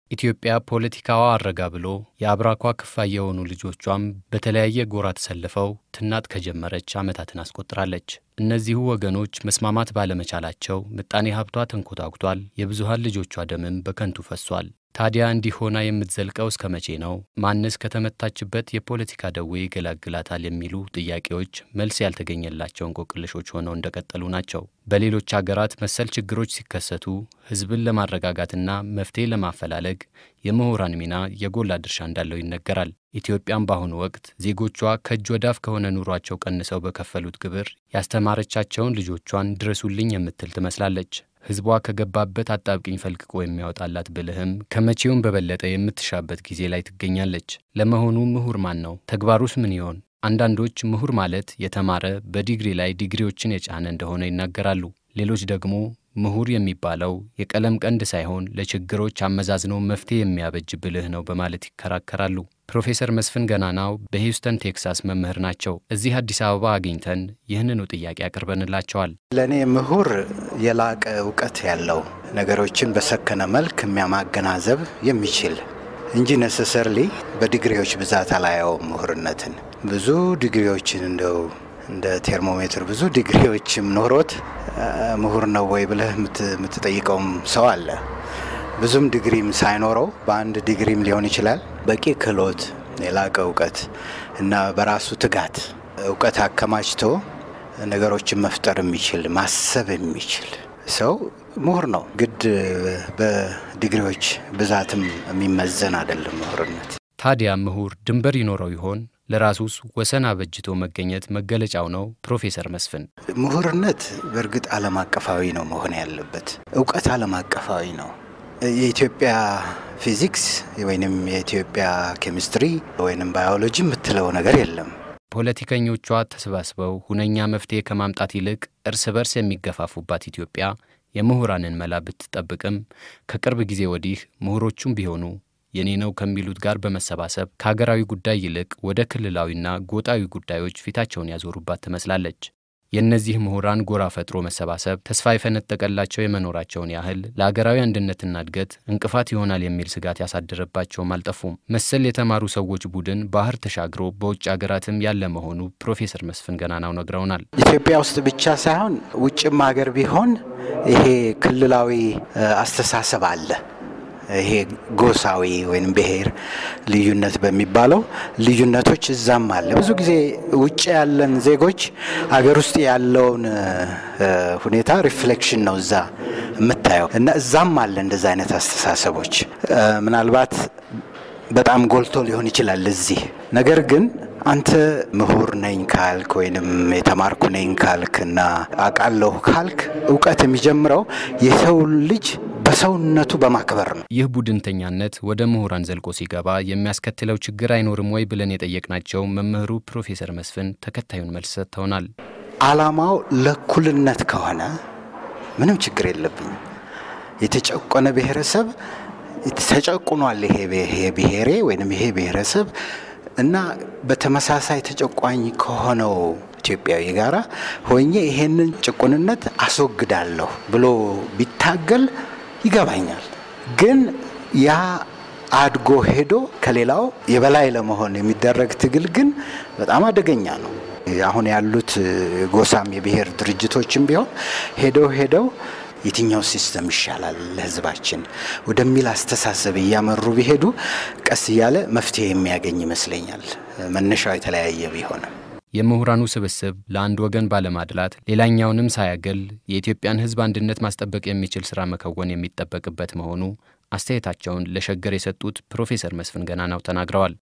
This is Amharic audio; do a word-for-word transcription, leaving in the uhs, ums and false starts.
ኢትዮጵያ ፖለቲካዋ አረጋ ብሎ የአብራኳ ክፋይ የሆኑ ልጆቿም በተለያየ ጎራ ተሰልፈው ትናጥ ከጀመረች ዓመታትን አስቆጥራለች። እነዚሁ ወገኖች መስማማት ባለመቻላቸው ምጣኔ ሀብቷ ተንኮታኩቷል፣ የብዙሃን ልጆቿ ደምም በከንቱ ፈሷል። ታዲያ እንዲህ ሆና የምትዘልቀው እስከ መቼ ነው? ማንስ ከተመታችበት የፖለቲካ ደዌ ይገላግላታል የሚሉ ጥያቄዎች መልስ ያልተገኘላቸው እንቆቅልሾች ሆነው እንደቀጠሉ ናቸው። በሌሎች ሀገራት መሰል ችግሮች ሲከሰቱ ሕዝብን ለማረጋጋትና መፍትሄ ለማፈላለግ የምሁራን ሚና የጎላ ድርሻ እንዳለው ይነገራል። ኢትዮጵያም በአሁኑ ወቅት ዜጎቿ ከእጅ ወዳፍ ከሆነ ኑሯቸው ቀንሰው በከፈሉት ግብር ያስተማረቻቸውን ልጆቿን ድረሱልኝ የምትል ትመስላለች። ሕዝቧ ከገባበት አጣብቂኝ ፈልቅቆ የሚያወጣላት ብልህም ከመቼውም በበለጠ የምትሻበት ጊዜ ላይ ትገኛለች። ለመሆኑ ምሁር ማን ነው? ተግባሩስ ምን ይሆን? አንዳንዶች ምሁር ማለት የተማረ በዲግሪ ላይ ዲግሪዎችን የጫነ እንደሆነ ይናገራሉ። ሌሎች ደግሞ ምሁር የሚባለው የቀለም ቀንድ ሳይሆን ለችግሮች አመዛዝኖ መፍትሄ የሚያበጅ ብልህ ነው በማለት ይከራከራሉ። ፕሮፌሰር መስፍን ገናናው በሂውስተን ቴክሳስ መምህር ናቸው። እዚህ አዲስ አበባ አግኝተን ይህንኑ ጥያቄ አቅርበንላቸዋል። ለኔ ምሁር የላቀ ዕውቀት ያለው ነገሮችን በሰከነ መልክ የሚያማገናዘብ የሚችል እንጂ ነሰሰርሊ በዲግሪዎች ብዛት አላየው። ምሁርነትን ብዙ ዲግሪዎችን እንደው እንደ ቴርሞሜትር ብዙ ዲግሪዎችም ኖሮት ምሁር ነው ወይ ብለህ የምትጠይቀውም ሰው አለ። ብዙም ዲግሪም ሳይኖረው በአንድ ዲግሪም ሊሆን ይችላል በቂ ክህሎት፣ የላቀ ዕውቀት እና በራሱ ትጋት ዕውቀት አከማችቶ ነገሮችን መፍጠር የሚችል ማሰብ የሚችል ሰው ምሁር ነው። ግድ በዲግሪዎች ብዛትም የሚመዘን አይደለም ምሁርነት። ታዲያ ምሁር ድንበር ይኖረው ይሆን? ለራሱስ ወሰን አበጅቶ መገኘት መገለጫው ነው? ፕሮፌሰር መስፍን ምሁርነት በእርግጥ ዓለም አቀፋዊ ነው መሆን ያለበት። ዕውቀት ዓለም አቀፋዊ ነው። የኢትዮጵያ ፊዚክስ ወይንም የኢትዮጵያ ኬሚስትሪ ወይንም ባዮሎጂ የምትለው ነገር የለም። ፖለቲከኞቿ ተሰባስበው ሁነኛ መፍትሄ ከማምጣት ይልቅ እርስ በርስ የሚገፋፉባት ኢትዮጵያ የምሁራንን መላ ብትጠብቅም ከቅርብ ጊዜ ወዲህ ምሁሮቹም ቢሆኑ የኔ ነው ከሚሉት ጋር በመሰባሰብ ከሀገራዊ ጉዳይ ይልቅ ወደ ክልላዊና ጎጣዊ ጉዳዮች ፊታቸውን ያዞሩባት ትመስላለች። የእነዚህ ምሁራን ጎራ ፈጥሮ መሰባሰብ ተስፋ የፈነጠቀላቸው የመኖራቸውን ያህል ለሀገራዊ አንድነትና እድገት እንቅፋት ይሆናል የሚል ስጋት ያሳደረባቸውም አልጠፉም። መሰል የተማሩ ሰዎች ቡድን ባህር ተሻግሮ በውጭ ሀገራትም ያለ መሆኑ ፕሮፌሰር መስፍን ገናናው ነግረውናል። ኢትዮጵያ ውስጥ ብቻ ሳይሆን ውጭም ሀገር ቢሆን ይሄ ክልላዊ አስተሳሰብ አለ። ይሄ ጎሳዊ ወይም ብሔር ልዩነት በሚባለው ልዩነቶች እዛም አለ። ብዙ ጊዜ ውጭ ያለን ዜጎች አገር ውስጥ ያለውን ሁኔታ ሪፍሌክሽን ነው እዛ የምታየው እና እዛም አለ እንደዛ አይነት አስተሳሰቦች። ምናልባት በጣም ጎልቶ ሊሆን ይችላል እዚህ። ነገር ግን አንተ ምሁር ነኝ ካልክ ወይንም የተማርኩ ነኝ ካልክና አቃለሁ ካልክ ዕውቀት የሚጀምረው የሰው ልጅ በሰውነቱ በማክበር ነው። ይህ ቡድንተኛነት ወደ ምሁራን ዘልቆ ሲገባ የሚያስከትለው ችግር አይኖርም ወይ ብለን የጠየቅናቸው መምህሩ ፕሮፌሰር መስፍን ተከታዩን መልስ ሰጥተውናል። ዓላማው ለእኩልነት ከሆነ ምንም ችግር የለብኝም። የተጨቆነ ብሔረሰብ ተጨቁኗል፣ ይሄ ብሔሬ ወይንም ይሄ ብሔረሰብ እና በተመሳሳይ ተጨቋኝ ከሆነው ኢትዮጵያዊ ጋራ ሆኜ ይሄንን ጭቁንነት አስወግዳለሁ ብሎ ቢታገል ይገባኛል። ግን ያ አድጎ ሄዶ ከሌላው የበላይ ለመሆን የሚደረግ ትግል ግን በጣም አደገኛ ነው። አሁን ያሉት ጎሳም የብሔር ድርጅቶችም ቢሆን ሄደው ሄደው የትኛው ሲስተም ይሻላል ለሕዝባችን ወደሚል አስተሳሰብ እያመሩ ቢሄዱ ቀስ እያለ መፍትሄ የሚያገኝ ይመስለኛል። መነሻው የተለያየ ቢሆንም የምሁራኑ ስብስብ ለአንድ ወገን ባለማድላት ሌላኛውንም ሳያገል የኢትዮጵያን ሕዝብ አንድነት ማስጠበቅ የሚችል ሥራ መከወን የሚጠበቅበት መሆኑ አስተያየታቸውን ለሸገር የሰጡት ፕሮፌሰር መስፍን ገናናው ተናግረዋል።